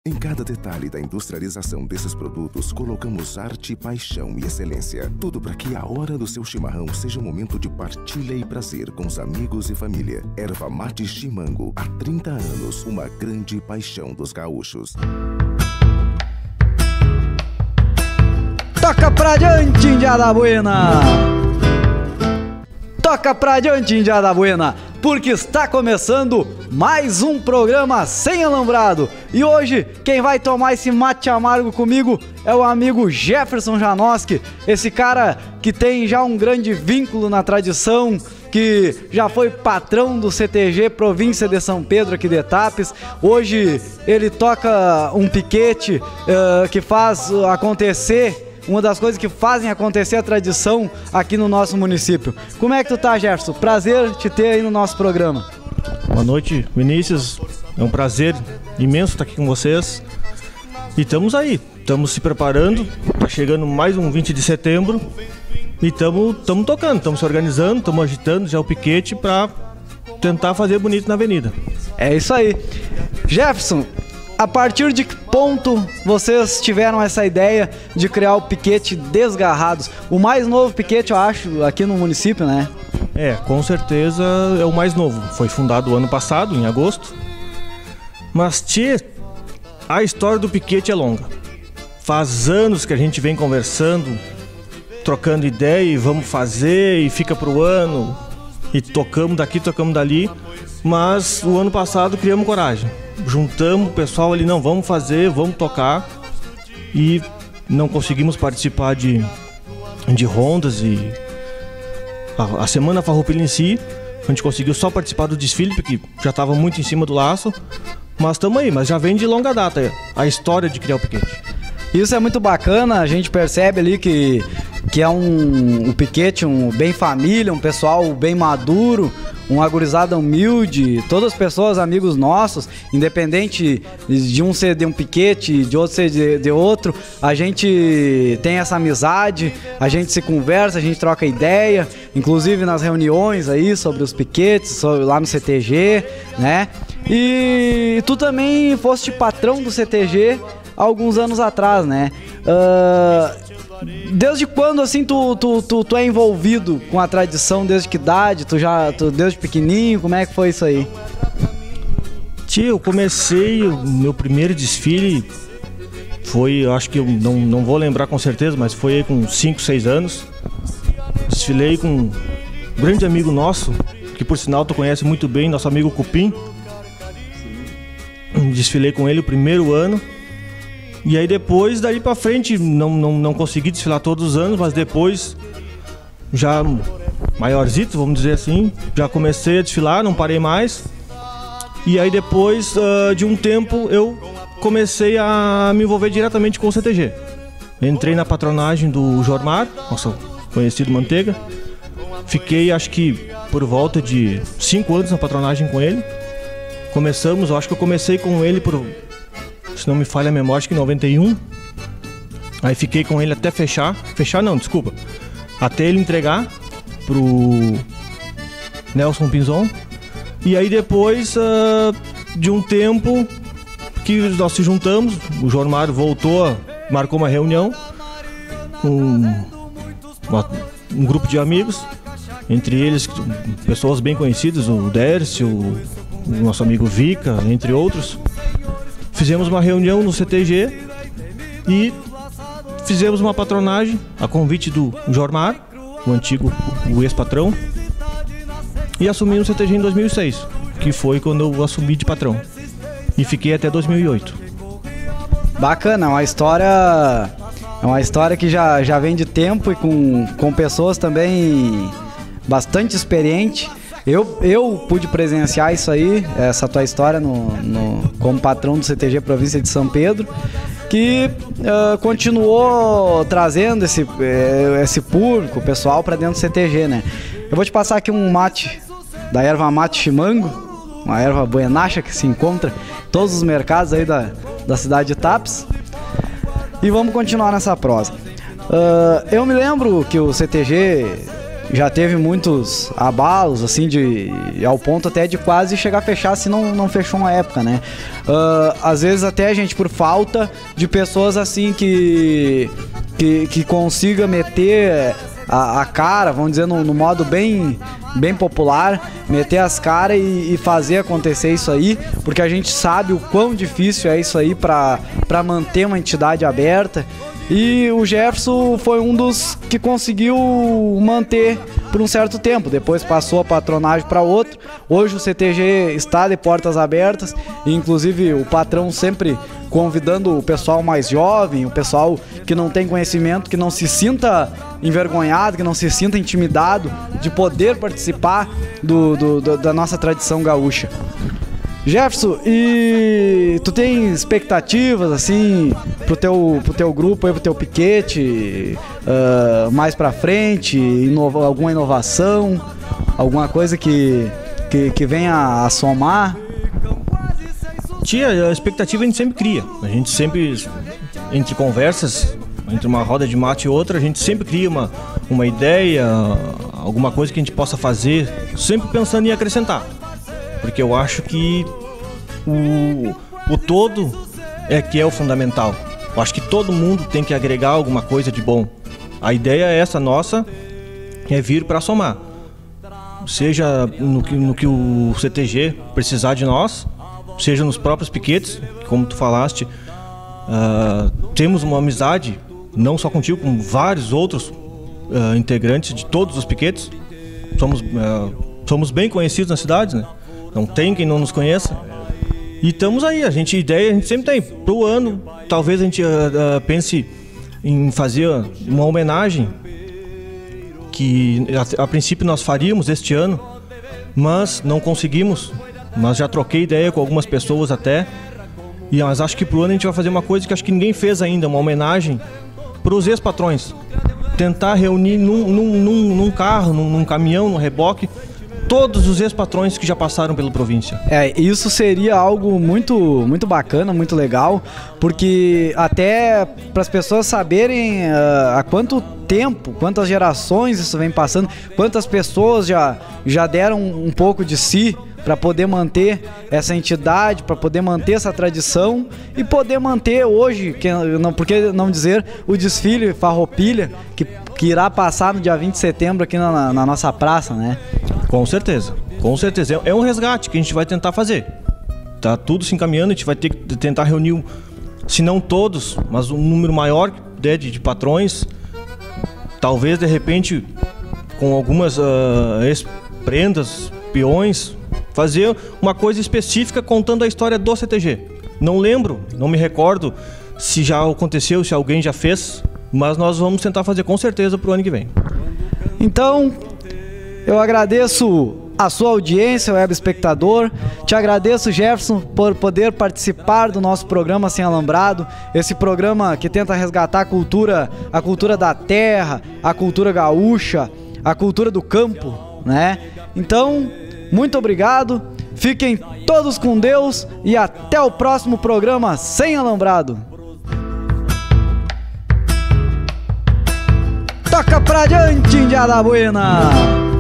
Em cada detalhe da industrialização desses produtos, colocamos arte, paixão e excelência. Tudo para que a hora do seu chimarrão seja um momento de partilha e prazer com os amigos e família. Erva Mate Chimango, há 30 anos, uma grande paixão dos gaúchos. Toca pra diante, Indiada Buena! Toca pra diante, Indiada Buena! Porque está começando mais um programa Sem Alambrado. E hoje, quem vai tomar esse mate amargo comigo é o amigo Jefferson Janoski. Esse cara que tem já um grande vínculo na tradição, que já foi patrão do CTG Província de São Pedro aqui de Etapes. Hoje ele toca um piquete que faz acontecer, uma das coisas que fazem acontecer a tradição aqui no nosso município. Como é que tu tá, Jefferson? Prazer te ter aí no nosso programa. Boa noite, Vinícius. É um prazer imenso estar aqui com vocês. E estamos aí, estamos se preparando. Tá chegando mais um 20 de setembro. E estamos tocando, estamos se organizando, estamos agitando já o piquete para tentar fazer bonito na avenida. É isso aí. Jefferson, a partir de que ponto vocês tiveram essa ideia de criar o piquete Desgarrados? O mais novo piquete, eu acho, aqui no município, né? É, com certeza é o mais novo. Foi fundado ano passado, em agosto. Mas, a história do piquete é longa. Faz anos que a gente vem conversando, trocando ideia e vamos fazer e fica pro ano. E tocamos daqui, tocamos dali. Mas o ano passado criamos coragem. Juntamos o pessoal ali, não, vamos fazer, vamos tocar. E não conseguimos participar de rondas e a Semana Farroupilha em si. A gente conseguiu só participar do desfile, porque já estava muito em cima do laço. Mas estamos aí, mas já vem de longa data a história de criar o piquete. Isso é muito bacana, a gente percebe ali que é um piquete bem família, um pessoal bem maduro, uma gurizada humilde, todas as pessoas, amigos nossos, independente de um ser de um piquete, de outro ser de outro, a gente tem essa amizade, a gente se conversa, a gente troca ideia, inclusive nas reuniões aí sobre os piquetes, lá no CTG, né? E tu também foste patrão do CTG há alguns anos atrás, né? Desde quando, assim, tu é envolvido com a tradição? Desde que idade? Tu desde pequenininho? Como é que foi isso aí? Eu comecei, o meu primeiro desfile foi, eu acho que eu não vou lembrar com certeza, mas foi aí com 5, 6 anos. Desfilei com um grande amigo nosso, que por sinal tu conhece muito bem, nosso amigo Cupim. Desfilei com ele o primeiro ano. E aí depois, dali pra frente, não consegui desfilar todos os anos, mas depois, já maiorzito, vamos dizer assim, já comecei a desfilar, não parei mais. E aí depois de um tempo, eu comecei a me envolver diretamente com o CTG. Entrei na patronagem do Jormar, nosso conhecido Manteiga. Fiquei, acho que, por volta de 5 anos na patronagem com ele. Eu acho que eu comecei com ele se não me falha a memória, acho que em 91. Aí fiquei com ele até até ele entregar pro Nelson Pinzon. E aí depois de um tempo que nós se juntamos, o Jormar voltou, marcou uma reunião com um grupo de amigos, entre eles pessoas bem conhecidas, o Dércio, o nosso amigo Vica, entre outros. Fizemos uma reunião no CTG e fizemos uma patronagem a convite do Jormar, o ex-patrão, e assumi no CTG em 2006, que foi quando eu assumi de patrão. E fiquei até 2008. Bacana, é uma história que já vem de tempo e com pessoas também bastante experientes. Eu pude presenciar isso aí, essa tua história como patrão do CTG Província de São Pedro, que continuou trazendo esse público, pessoal, para dentro do CTG, né? Eu vou te passar aqui um mate da erva mate chimango, uma erva buenacha que se encontra em todos os mercados aí da cidade de Etapes. E vamos continuar nessa prosa. Eu me lembro que o CTG já teve muitos abalos, assim, ao ponto até de quase chegar a fechar, se não fechou uma época, né? Às vezes até, gente, por falta de pessoas, assim, que consiga meter a cara, vamos dizer, no modo bem popular, meter as caras e fazer acontecer isso aí, porque a gente sabe o quão difícil é isso aí para manter uma entidade aberta. E o Jefferson foi um dos que conseguiu manter por um certo tempo. Depois passou a patronagem para outro. Hoje o CTG está de portas abertas. E inclusive o patrão sempre convidando o pessoal mais jovem, o pessoal que não tem conhecimento, que não se sinta envergonhado, que não se sinta intimidado de poder participar da nossa tradição gaúcha. Jefferson, e tu tem expectativas assim pro teu grupo, pro teu piquete, mais pra frente, alguma inovação, alguma coisa que venha a somar? Tia, a expectativa a gente sempre cria. A gente sempre, entre conversas, entre uma roda de mate e outra, a gente sempre cria uma ideia, alguma coisa que a gente possa fazer, sempre pensando em acrescentar. Porque eu acho que o todo que é o fundamental. Eu acho que todo mundo tem que agregar alguma coisa de bom. A ideia é essa nossa, é vir para somar. Seja no que o CTG precisar de nós, seja nos próprios piquetes, como tu falaste, temos uma amizade, não só contigo, com vários outros integrantes de todos os piquetes. Somos bem conhecidos na cidade, né? Não tem quem não nos conheça. E estamos aí, a gente sempre tem. Pro ano, talvez a gente pense em fazer uma homenagem que a princípio nós faríamos este ano, mas não conseguimos. Mas já troquei ideia com algumas pessoas até. Mas acho que pro ano a gente vai fazer uma coisa que acho que ninguém fez ainda, uma homenagem pros ex-patrões. Tentar reunir num carro, num caminhão, num reboque, todos os ex-patrões que já passaram pela província. Isso seria algo muito, muito bacana, muito legal, porque até para as pessoas saberem há quanto tempo, quantas gerações isso vem passando, quantas pessoas já deram um pouco de si para poder manter essa entidade, para poder manter essa tradição e poder manter hoje, por que não dizer, o desfile Farroupilha, que irá passar no dia 20 de setembro aqui na nossa praça, né? Com certeza. É um resgate que a gente vai tentar fazer. Tá tudo se encaminhando, a gente vai ter que tentar reunir, se não todos, mas um número maior de patrões. Talvez, de repente, com algumas prendas, peões, fazer uma coisa específica contando a história do CTG. Não lembro, não me recordo se já aconteceu, se alguém já fez, mas nós vamos tentar fazer com certeza pro ano que vem. Então, eu agradeço a sua audiência, web espectador. Te agradeço, Jefferson, por poder participar do nosso programa Sem Alambrado, esse programa que tenta resgatar a cultura da terra, a cultura gaúcha, a cultura do campo, né? Então, muito obrigado, fiquem todos com Deus e até o próximo programa Sem Alambrado. Toca pra diante, Indiada Buena!